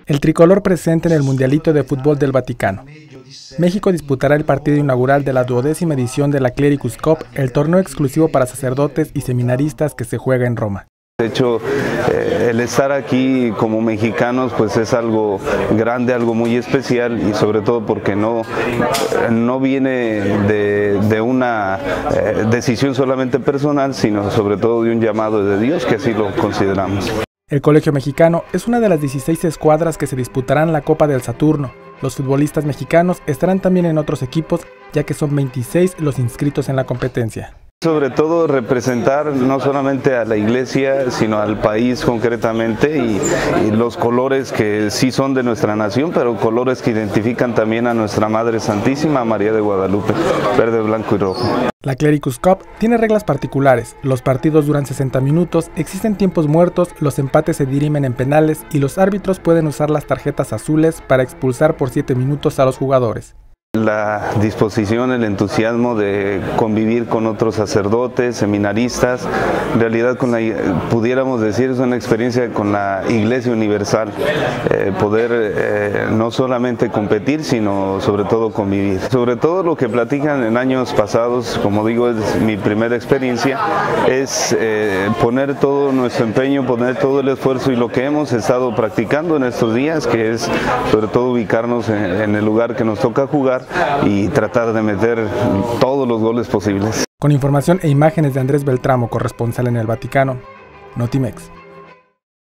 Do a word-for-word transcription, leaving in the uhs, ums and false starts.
El tricolor presente en el Mundialito de Fútbol del Vaticano. México disputará el partido inaugural de la duodécima edición de la Clericus Cup, el torneo exclusivo para sacerdotes y seminaristas que se juega en Roma. De hecho, eh, el estar aquí como mexicanos pues es algo grande, algo muy especial, y sobre todo porque no, no viene de, de una eh, decisión solamente personal, sino sobre todo de un llamado de Dios, que así lo consideramos. El Colegio Mexicano es una de las dieciséis escuadras que se disputarán la Copa del Saturno. Los futbolistas mexicanos estarán también en otros equipos, ya que son veintiséis los inscritos en la competencia. Sobre todo representar no solamente a la iglesia, sino al país concretamente, y, y los colores que sí son de nuestra nación, pero colores que identifican también a nuestra Madre Santísima, María de Guadalupe, verde, blanco y rojo. La Clericus Cup tiene reglas particulares, los partidos duran sesenta minutos, existen tiempos muertos, los empates se dirimen en penales y los árbitros pueden usar las tarjetas azules para expulsar por siete minutos a los jugadores. La disposición, el entusiasmo de convivir con otros sacerdotes, seminaristas, en realidad con la, pudiéramos decir, es una experiencia con la Iglesia Universal, eh, poder eh, no solamente competir, sino sobre todo convivir. Sobre todo lo que platican en años pasados, como digo, es mi primera experiencia, es eh, poner todo nuestro empeño, poner todo el esfuerzo y lo que hemos estado practicando en estos días, que es sobre todo ubicarnos en, en el lugar que nos toca jugar y tratar de meter todos los goles posibles. Con información e imágenes de Andrés Beltramo, corresponsal en el Vaticano, Notimex.